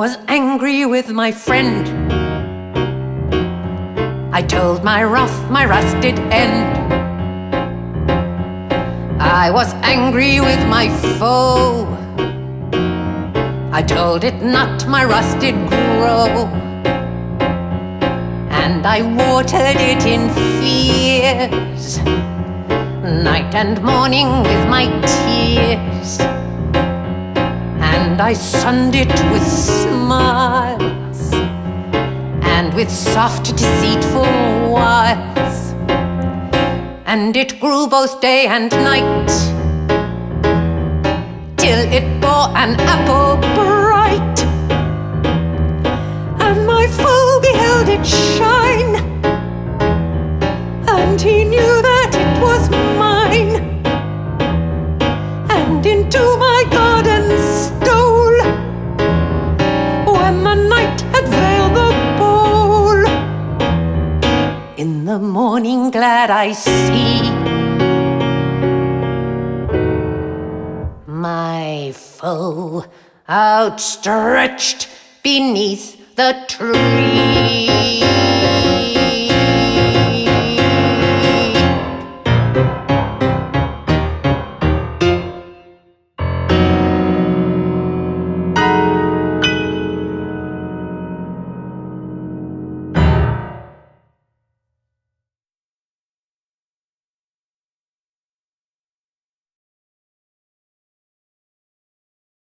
was angry with my friend. I told my wrath, my wrath did end. I was angry with my foe. I told it not, my wrath did grow. And I watered it in fears, night and morning with my tears. And I sunned it with smiles, and with soft deceitful wiles. And it grew both day and night, till it bore an apple bright. And my foe beheld it shine, and he knew that it was mine. And into my garden stole, when the night had veiled the bowl. In the morning glad I see my foe outstretched beneath the tree.